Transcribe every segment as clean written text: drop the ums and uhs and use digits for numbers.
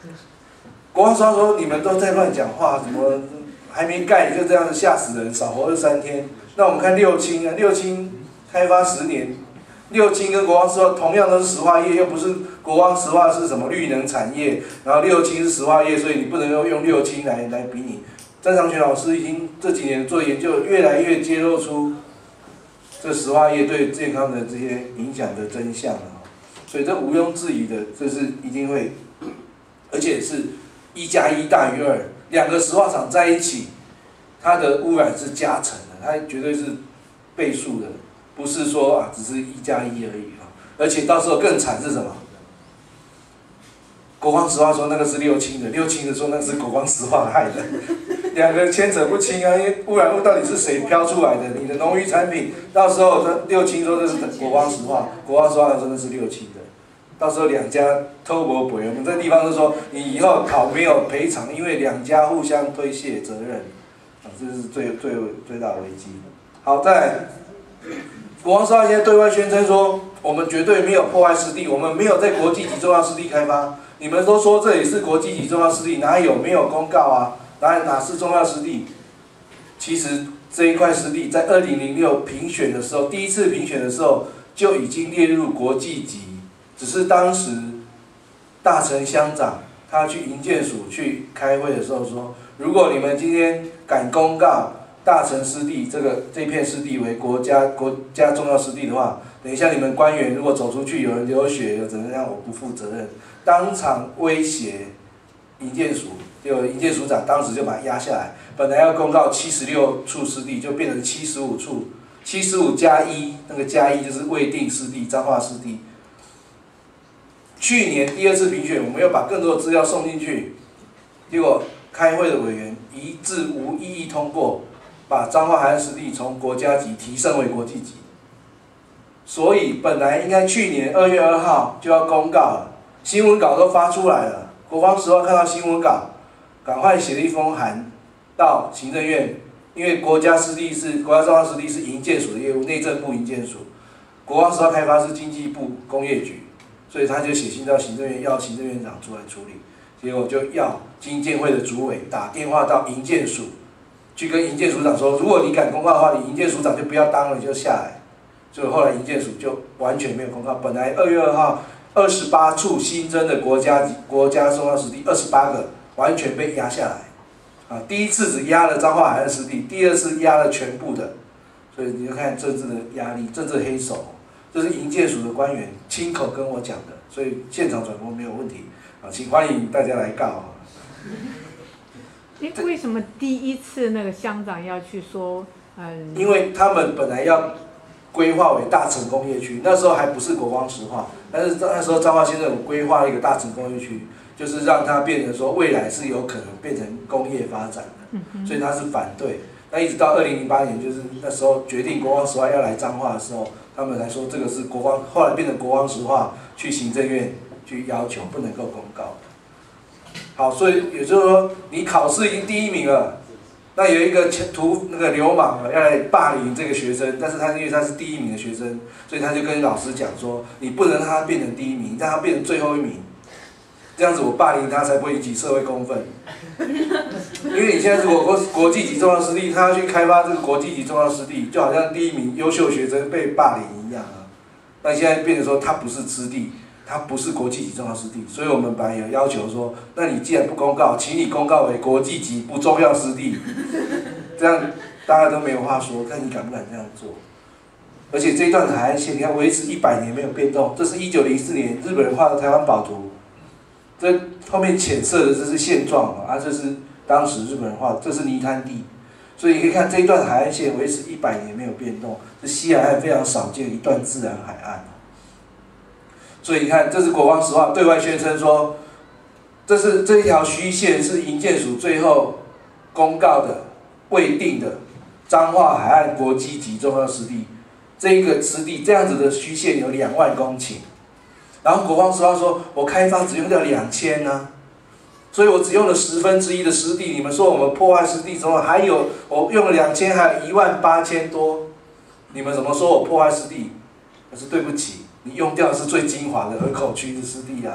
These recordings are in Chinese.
国防10号说你们都在乱讲话，怎么还没盖就这样子吓死人，少活23天。那我们看六轻啊，六轻开发10年，六轻跟国防10号同样都是石化业，又不是国防石化是什么绿能产业，然后六轻是石化业，所以你不能用六轻来比拟。詹长全老师已经这几年做研究，越来越揭露出这石化业对健康的这些影响的真相了。所以这毋庸置疑的，这是一定会，而且是1+1大于2，两个石化厂在一起，它的污染是加成的，它绝对是倍数的，不是说只是1+1而已啊。而且到时候更惨是什么？国防石化说那个是六轻的，六轻的说那是国防石化害的，两个人牵扯不清啊，因为污染物到底是谁飘出来的？你的农渔产品，到时候六轻说这是国防石化，国防石化说那是六轻的，到时候两家偷不赔。我们这个地方就说，你以后讨没有赔偿，因为两家互相推卸责任，这是最大的危机。好，再来，国防石化现在对外宣称说，我们绝对没有破坏湿地，我们没有在国际级重要湿地开发。你们都说这里是国际级重要湿地，哪有没有公告啊？哪是重要湿地？其实这一块湿地在2006评选的时候，第一次评选的时候就已经列入国际级，只是当时大陈乡长他去营建署去开会的时候说，如果你们今天敢公告大陈湿地这片湿地为国家重要湿地的话，等一下你们官员如果走出去有人流血有怎么样，我不负责任。当场威胁营建署，结果营建署长当时就把它压下来，本来要公告76处湿地，就变成75处，75+1，那个+1就是未定湿地、彰化湿地。去年第2次评选，我们又把更多的资料送进去，结果开会的委员一致无异议通过，把彰化海岸湿地从国家级提升为国际级。所以本来应该去年2月2号就要公告了。新闻稿都发出来了，国防10号看到新闻稿，赶快写了一封函到行政院，因为国家重要湿地是营建署的业务，内政部营建署，国防10号开发是经济部工业局，所以他就写信到行政院，要行政院长出来处理，结果就要经建会的主委打电话到营建署，去跟营建署长说，如果你敢公告的话，你营建署长就不要当了，你就下来。所以后来营建署就完全没有公告，本来2月2号。28处新增的国家重要湿地28个完全被压下来，第一次只压了彰化海岸湿地，第2次压了全部的，所以你就看政治的压力，政治黑手，这是营建署的官员亲口跟我讲的，所以现场转播没有问题，请欢迎大家来告。 为什么第1次那个乡长要去说？ 因为他们本来要规划为大成工业区，那时候还不是国防石化，但是那时候彰化县政府规划了一个大成工业区，就是让它变成说未来是有可能变成工业发展的，所以他是反对。那一直到2008年，就是那时候决定国防石化要来彰化的时候，他们才说这个是国防，后来变成国防石化，去行政院去要求不能够公告的。好，所以也就是说，你考试已经第1名了。那有一个那个流氓要来霸凌这个学生，但是因为他是第1名的学生，所以他就跟老师讲说，你不能让他变成第1名，让他变成最后1名，这样子我霸凌他才不会引起社会公愤。因为你现在如果国际级重要湿地，他要去开发这个国际级重要湿地，就好像第1名优秀学生被霸凌一样啊。那现在变成说他不是湿地。它不是国际级重要湿地，所以我们本来有要求说，那你既然不公告，请你公告为国际级不重要湿地，这样大家都没有话说，看你敢不敢这样做。而且这一段海岸线，你看维持100年没有变动，这是1904年日本人画的台湾宝图，这后面浅色的这是现状这是当时日本人画的，这是泥滩地，所以你可以看这一段海岸线维持100年没有变动，是西海岸非常少见的一段自然海岸。所以你看，这是国防石化对外宣称说，这一条虚线是营建署最后公告的未定的彰化海岸国际级重要湿地，这一个湿地这样子的虚线有2万公顷，然后国防石化说，我开发只用掉2000呢，所以我只用了1/10的湿地，你们说我们破坏湿地之后，还有我用了2000，还有18000多，你们怎么说我破坏湿地？可是对不起。你用掉的是最精华的河口区的湿地啊，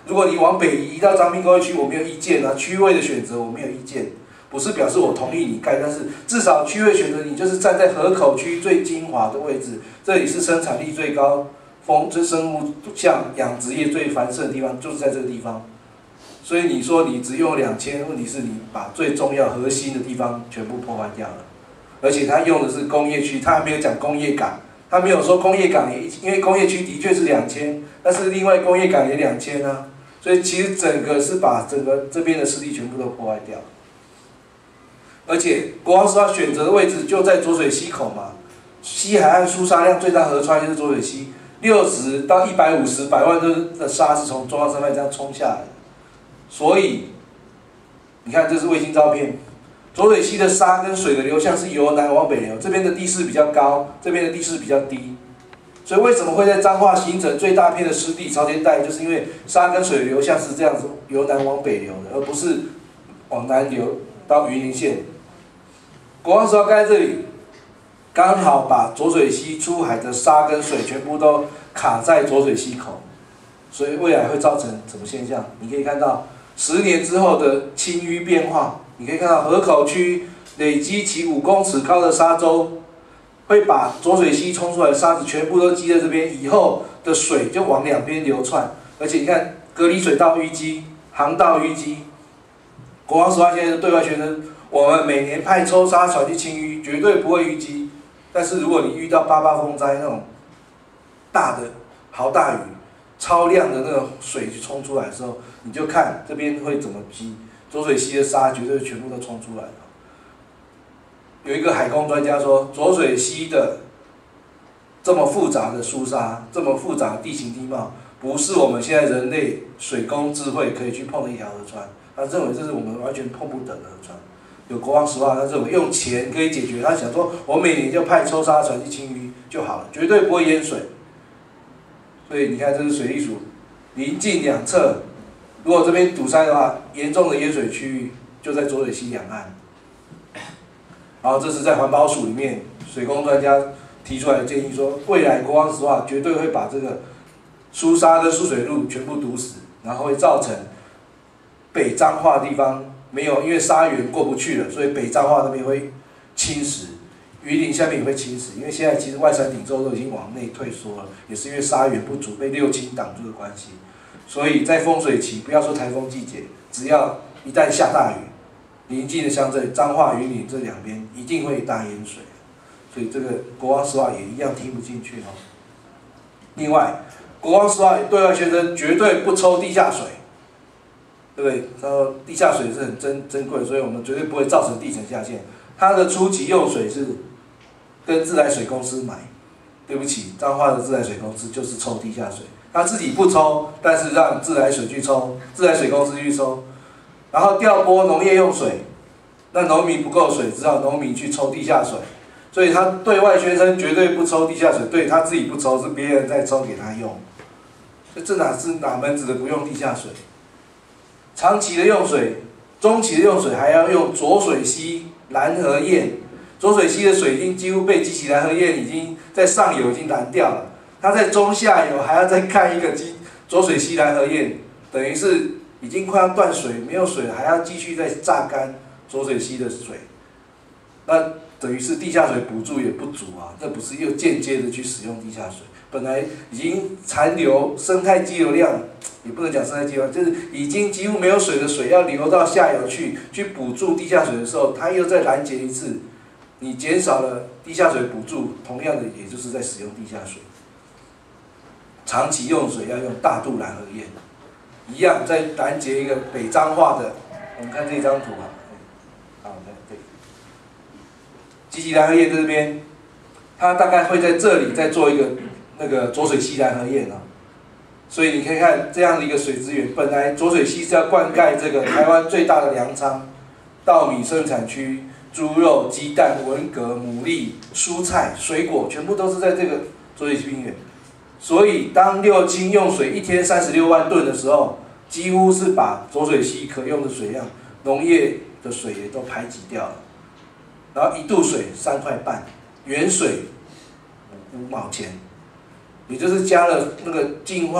如果你往北移到彰滨工业区，我没有意见啊，区位的选择我没有意见，不是表示我同意你盖，但是至少区位选择你就是站在河口区最精华的位置，这里是生产力最高、生物像养殖业最繁盛的地方，就是在这个地方。所以你说你只用2000，问题是你把最重要核心的地方全部破坏掉了，而且他用的是工业区，他还没有讲工业港，他没有说工业港也，因为工业区的确是2000，但是另外工业港也2000啊，所以其实整个是把整个这边的湿地全部都破坏掉，而且国王石化选择的位置就在浊水溪口嘛，西海岸输沙量最大河川就是浊水溪，60到150百万吨的沙是从中央山脉这样冲下来的。所以，你看这是卫星照片，浊水溪的沙跟水的流向是由南往北流，这边的地势比较高，这边的地势比较低，所以为什么会在彰化形成最大片的湿地潮间带，就是因为沙跟水的流向是这样子由南往北流的，而不是往南流到云林县。国王石化盖在这里，刚好把浊水溪出海的沙跟水全部都卡在浊水溪口，所以未来会造成什么现象？你可以看到。10年之后的清淤变化，你可以看到河口区累积起5公尺高的沙洲，会把浊水溪冲出来的沙子全部都积在这边，以后的水就往两边流窜，而且你看隔离水道淤积，航道淤积。国王石化现在的对外宣称，我们每年派抽沙船去清淤，绝对不会淤积。但是如果你遇到88风灾那种大的豪大雨，超量的那个水冲出来的时候，你就看这边会怎么积，浊水溪的沙绝对全部都冲出来了。有一个海工专家说，浊水溪的这么复杂的疏沙，这么复杂的地形地貌，不是我们现在人类水工智慧可以去碰的一条河川。他认为这是我们完全碰不得的河川。有国王石化，他认为用钱可以解决，他想说，我每年就派抽沙船去清淤就好了，绝对不会淹水。所以你看，这是水利署邻近两侧，如果这边堵塞的话，严重的淹水区域就在浊水溪两岸。然后这是在环保署里面水工专家提出来的建议说，未来国王石化绝对会把这个输沙跟输水路全部堵死，然后会造成北彰化地方没有，因为沙源过不去了，所以北彰化那边会侵蚀。云林下面也会侵蚀，因为现在其实外山顶洲都已经往内退缩了，也是因为沙源不足被六轻挡住的关系。所以在风水期，不要说台风季节，只要一旦下大雨，邻近的乡镇彰化、云林这两边一定会大淹水。所以这个国王石化也一样听不进去哦。另外，国王石化对外宣称绝对不抽地下水，对不对？他说地下水是很珍贵，所以我们绝对不会造成地层下陷。它的初期用水是跟自来水公司买，对不起，彰化的自来水公司就是抽地下水，他自己不抽，但是让自来水去抽，自来水公司去抽，然后调拨农业用水，那农民不够水，只好农民去抽地下水，所以他对外宣称绝对不抽地下水，对他自己不抽，是别人在抽给他用，这哪门子的不用地下水？长期的用水，中期的用水还要用浊水溪、蓝河堰。浊水溪的水已经几乎被激起蓝河堰已经在上游已经蓝掉了，它在中下游还要再看一个浊水溪蓝河堰，等于是已经快要断水，没有水了，还要继续再榨干浊水溪的水，那等于是地下水补助也不足啊，这不是又间接的去使用地下水？本来已经残留生态激流量，也不能讲生态激流量，就是已经几乎没有水的水要流到下游去补助地下水的时候，它又再拦截一次。你减少了地下水补助，同样的也就是在使用地下水。长期用水要用大肚蓝河堰，一样在拦截一个北彰化的，我们看这张图啊，好，对，集集蓝河堰这边，它大概会在这里再做一个那个浊水溪蓝河堰啊，所以你可以看这样的一个水资源，本来浊水溪是要灌溉这个台湾最大的粮仓，稻米生产区。猪肉、鸡蛋、文蛤、牡蛎、蔬菜、水果，全部都是在这个浊水溪平原。所以，当六轻用水一天36万吨的时候，几乎是把浊水溪可用的水量、农业的水也都排挤掉了。然后1度水3块半，原水5毛钱，也就是加了那个净化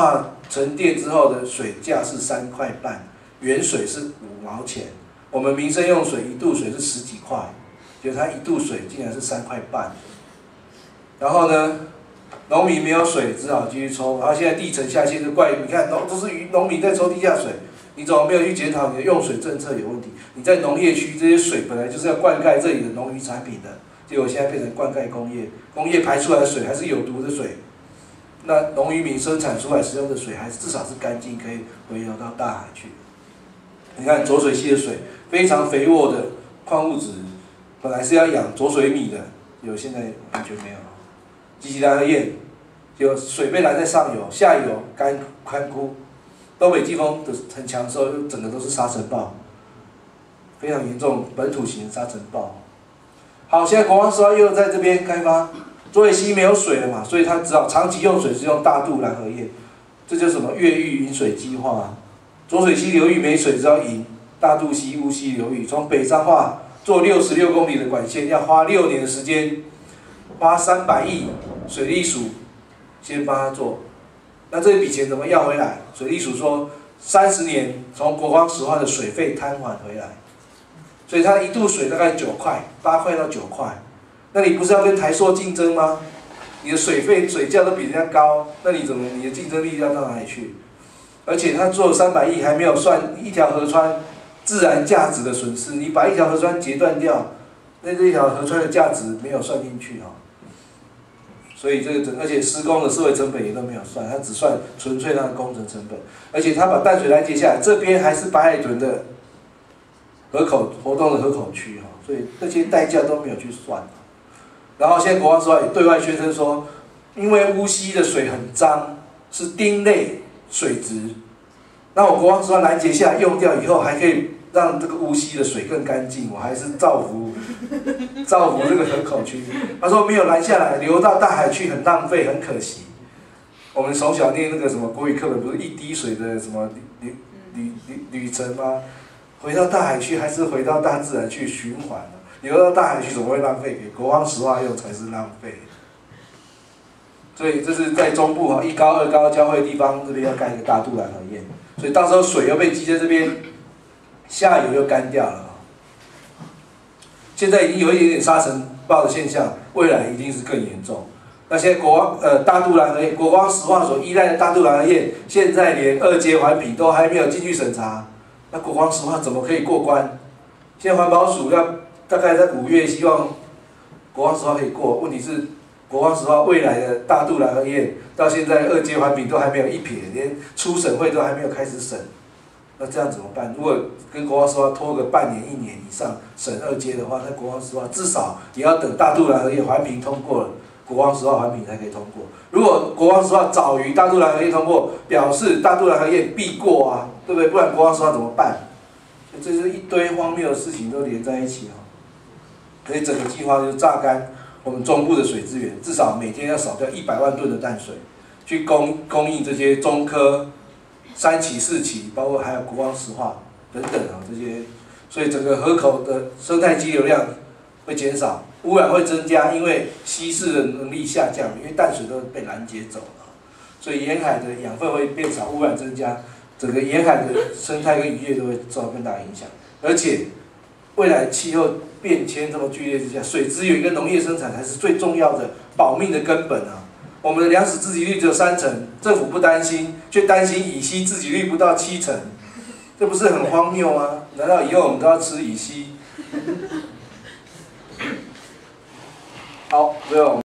沉淀之后的水价是3块半，原水是5毛钱。我们民生用水1度水是10几块，结果它1度水竟然是3块半。然后呢，农民没有水，只好继续抽。然后现在地层下陷就怪你看，都是农民在抽地下水，你怎么没有去检讨你的用水政策有问题？你在农业区这些水本来就是要灌溉这里的农渔产品的，结果现在变成灌溉工业，工业排出来的水还是有毒的水。那农渔民生产出来使用的水，还是至少是干净，可以回流到大海去。你看浊水溪的水非常肥沃的矿物质，本来是要养浊水米的，现在完全没有。积极蓝河堰，有水被拦在上游，下游干枯。东北季风的很强的时候，整个都是沙尘暴，非常严重，本土型的沙尘暴。好，现在国光石化又在这边开发。浊水溪没有水了嘛，所以它只好长期用水是用大肚蓝河堰，这就是什么越狱引水计划啊。浊水溪流域没水，只要引大肚溪、乌溪流域，从北彰化做66公里的管线，要花6年的时间，花300亿，水利署先帮他做。那这笔钱怎么要回来？水利署说30年从国光石化的水费摊还回来，所以它1度水大概9块，8块到9块。那你不是要跟台塑竞争吗？你的水费、水价都比人家高，那你的竞争力要到哪里去？而且他做了300亿，还没有算一条河川自然价值的损失。你把一条河川截断掉，那这一条河川的价值没有算进去啊。所以而且施工的社会成本也都没有算，他只算纯粹它的工程成本。而且他把淡水拦截下来，这边还是白海豚的河口活动的河口区哈，所以那些代价都没有去算。然后现在国光石化也对外宣称说，因为乌溪的水很脏，是丁类水质，那我国光石化拦截下来用掉以后，还可以让这个乌溪的水更干净，我还是造福这个河口区。他说没有拦下来，流到大海去很浪费，很可惜。我们从小念那个什么国语课本，不是一滴水的什么旅程吗？回到大海去，还是回到大自然去循环呢？流到大海去怎么会浪费？给国光石化用才是浪费。所以这是在中部哈，1高2高交汇地方这边要盖一个大肚蓝河堰，所以到时候水又被积在这边，下游又干掉了。现在已经有一点点沙尘暴的现象，未来一定是更严重。那现在大肚蓝河堰，国光石化所依赖的大肚蓝河堰，现在连2阶环评都还没有进去审查，那国光石化怎么可以过关？现在环保署要大概在5月，希望国光石化可以过。问题是，国光石化未来的大肚蓝河堰到现在2阶环评都还没有一撇，连初审会都还没有开始审。那这样怎么办？如果跟国光石化拖个半年、1年以上审2阶的话，那国光石化至少也要等大肚蓝河堰环评通过了，国光石化环评才可以通过。如果国光石化早于大肚蓝河堰通过，表示大肚蓝河堰必过啊，对不对？不然国光石化怎么办？这是一堆荒谬的事情都连在一起啊。所以整个计划就是榨干我们中部的水资源，至少每天要少掉100万吨的淡水，去供应这些中科、3期、4期，包括还有国光石化等等啊这些，所以整个河口的生态基流量会减少，污染会增加，因为稀释的能力下降，因为淡水都被拦截走了，所以沿海的养分会变少，污染增加，整个沿海的生态跟渔业都会受到更大影响，而且未来气候变迁这么剧烈之下，水资源跟农业生产才是最重要的保命的根本啊！我们的粮食自给率只有3成，政府不担心，却担心乙烯自给率不到7成，这不是很荒谬吗？难道以后我们都要吃乙烯？好，最后。